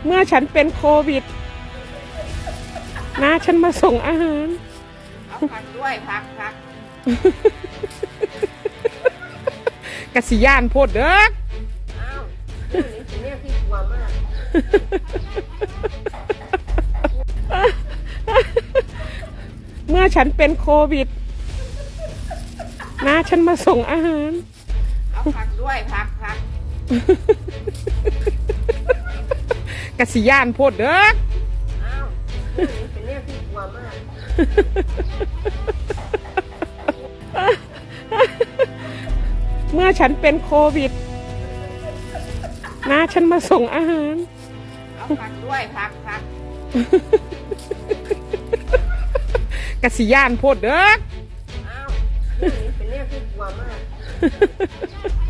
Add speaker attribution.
Speaker 1: เมื่อฉันเป็นโควิดนะฉันมาส่งอาหาร
Speaker 2: เอาผักด้วยผัก
Speaker 1: กะสิย่านโพดเด้อ
Speaker 2: อ้าวเนี่ยพี่กลัวมาก
Speaker 1: เมื่อฉันเป็นโควิดนะฉันมาส่งอาหาร
Speaker 2: เอาผักด้วยผัก
Speaker 1: กะสิย่านโพดเด้อ
Speaker 2: อ้าวเนี่ยพี่กลัวมาก
Speaker 1: เมื่อฉันเป็นโควิดนะฉันมาส่งอาหาร
Speaker 2: เอาผักด้วยผัก
Speaker 1: กะสิย่านโพดเด้อ
Speaker 2: อ้าวเนี่ยพี่กลัวมาก